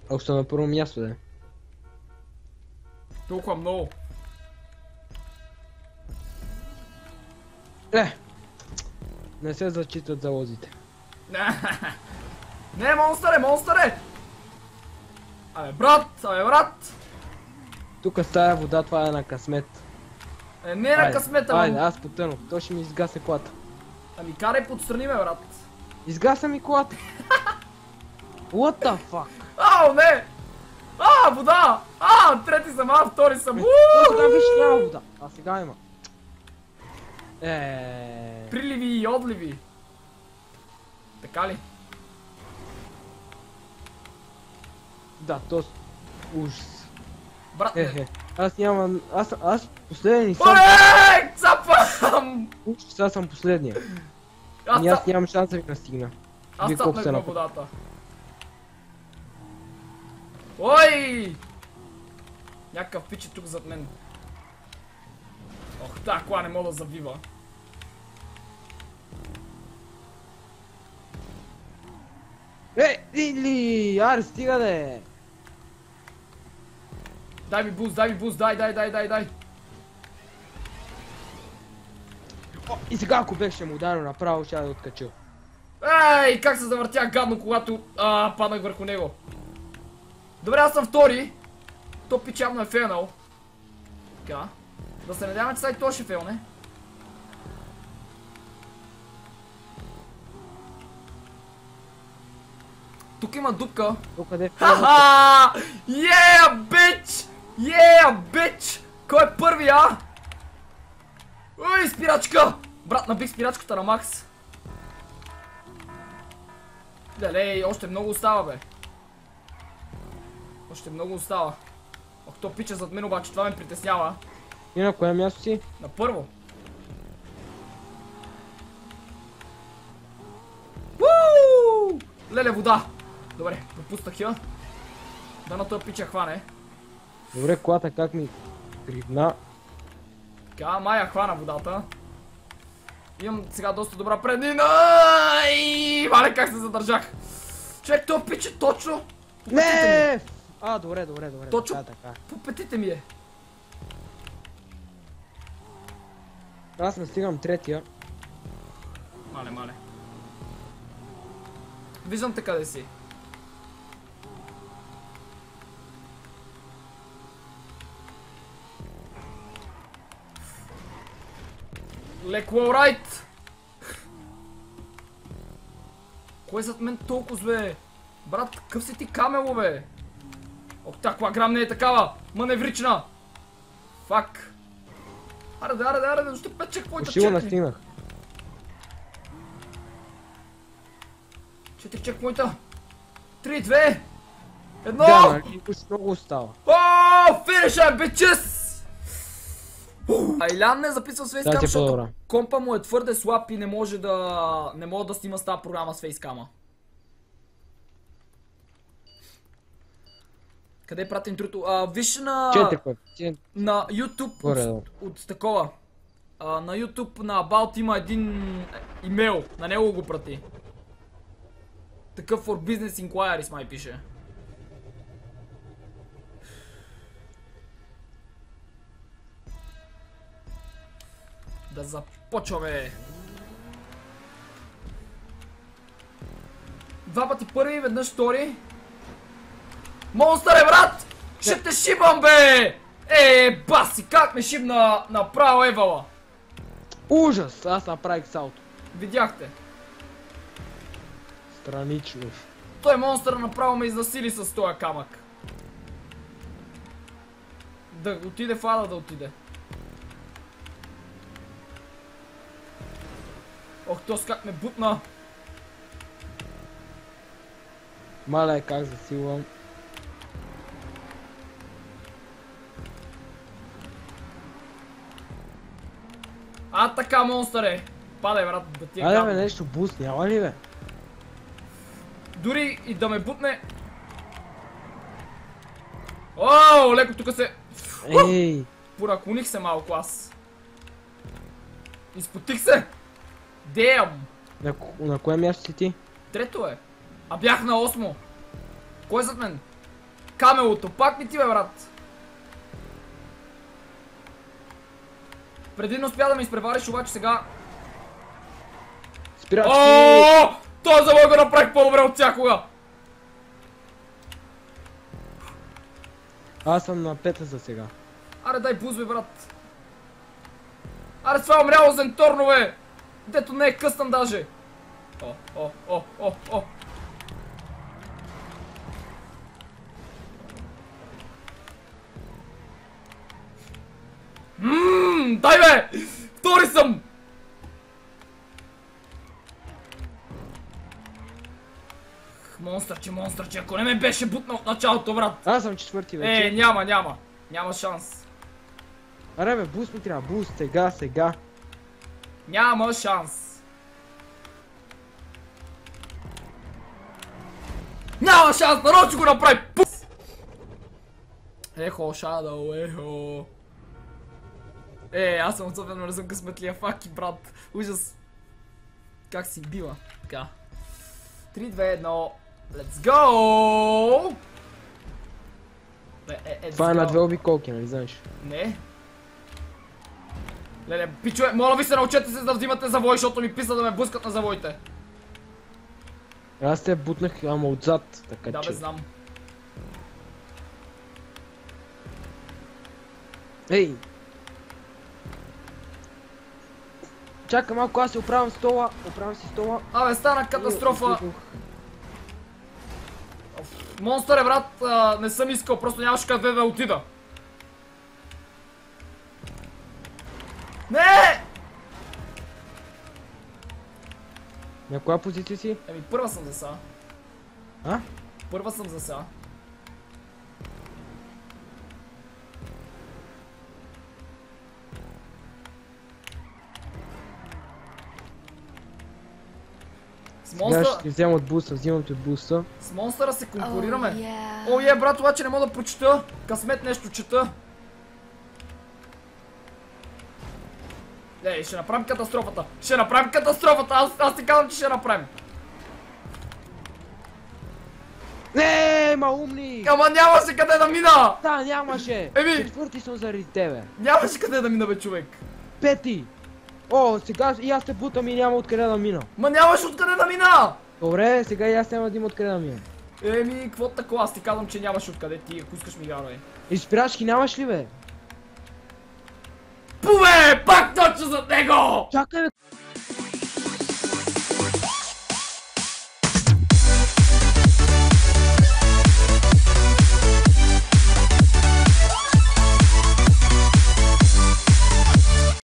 Още на първо място, да. Толкова много. Не се зачитат залозите. Не, монстър е, монстър е! Абе, брат! Тук с тая вода, това е на късмет. Не е на късмета, Айде, аз потънах. Той ще ми изгасне колата. Ами карай подстрани ме, брат. Изгасна ми колата. What the fuck? Ау, не! Вода! Трети съм, втори съм. Тогава виж няма вода. А сега има. Приливи и отливи. Така ли? Да, то ужас. Брат, не. Аз нямам... Аз последен съм. Оле! Цапам! Ужас, аз съм последния. Аз И аз нямам шанс да ви настигна. Вие колко цапнах сте на на водата. Ой! Някакъв пич е тук зад мен. Ох, тази кола не мога да завива. Или! Аре, стига де! Дай ми буст, дай. О, и сега ако беше му ударил направо, ще да откачил. Ей, как се завъртях гадно, когато паднах върху него. Добре, аз съм втори. То пич явно е фейлнал. Така. Да се надяваме, че сега и той ще фейлне. Тук има дупка. Тук къде Ха-ха! Yeah, bitch! Кой е първи, а? Ой, спирачка! Брат, набих спирачката на Макс. Далей, още много остава, бе. Още много остава. Ох, то пича зад мен, обаче това ме притеснява. И на кое място си? На първо. Уу! Леле, вода! Добре, пропуснах я. Дано този пича хване. Добре, колата как ми тригна. Така, мая хвана водата. Имам сега доста добра преднина. Мале, как се задържах. Човек, този пича точно. Не! Добре. Точно Така. по петите ми е. Аз настигам третия. Мале. Виждам те къде си. Леко алрайт! Кой е зад мен толкова зле? Брат, какъв си ти камело, бе? Ох, такова грам не е такава! Маневрична! Фак! Аре, още 5 чекпоинта, Почти го настигнах. 4 чекпоинта! 3, 2, 1! Да, нали, много остава. Финиша, бичес! Айлян не записва с фейскам, Да, ти е защото по-добра. компа му е твърде слаб и не може да снима с тази програма с фейскама. Къде е прати интрото? Виж на... 4 пъти. На YouTube от такова. На YouTube на About има един имейл. На него го прати. Такъв for business inquiries май пише. Да започваме. Два пъти първи, веднъж втори. Монстър е, брат! Ще те шибам, бе! Баси, как ме шибна направо Евала? Ужас! Аз направих салто. Видяхте. Странично. Той монстър направо ме изнасили с този камък. Да отиде в ада, да отиде. Ох, тос как ме бутна. Маля, как засилвам. Така, монстър е. Падай, брат, да ти е Айде, гадно. бе, нещо буст, няма ли, бе? Дори и да ме бутне. Ооо, леко тук се... Ей! Понаклоних се малко аз. Изпотих се. Дем. На кое място си ти? Трето е. А бях на 8. Кой е зад мен? камелото. Пак не ти, бе, брат. Преди не успя да ме изпревариш, обаче сега... Спирачки! Ооо! Той завой го направих по-добре от всякога! Аз съм на пета за сега. Аре, дай буз, бе, брат. Аре, това е умряло зенторно, бе! Дето не е къстъм даже. О. Дай, бе! Втори съм! Монстърче, ако не ме беше бутнал от началото, брат. Аз съм четвърти вече. Няма. Няма шанс. Аре, бе, буст ми трябва, буст, сега. Няма шанс. Няма шанс, народ ще го направи. Пус! Ехо, Шадоу, ехо. Аз съм особено не съм късметлия, факи, брат. Ужас. Как си била? Така. 3, 2, 1. Let's go! Това е на две обиколки, нали знаеш? Не. Леле, пичове, моля ви се, научете се да взимате завой, защото ми писа да ме блъскат на завоите. Аз те бутнах, ама отзад, така Да, че... бе, знам. Ей! Чакай малко, аз се оправям стола, Абе, стана катастрофа. Монстър, брат, не съм искал, просто нямаше къде да отида. Не! На коя позиция си? Еми, първа съм за сега. А? Първа съм за сега. Сега ще вземам от буста, взимам ти от буста. С монстъра се конкурираме. О, брат, обаче не мога да прочета. Късмет нещо чета. Ще направим катастрофата. Аз ти казвам, че ще направим. Не, умни! Ама нямаше къде да мина! Да, нямаше! Еми! Четвърти съм заради тебе. Нямаше къде да мина, бе, човек. Пети! О, сега и аз те бутам и няма откъде да мина. Ма нямаш откъде да мина! Добре, сега и аз няма да има откъде да мина. Еми, какво такова? Аз ти казвам, че нямаш откъде ти, ако искаш ми вярвай. И спирачки нямаш ли, бе? Пуве! Пак точно зад него! Чакай, бе!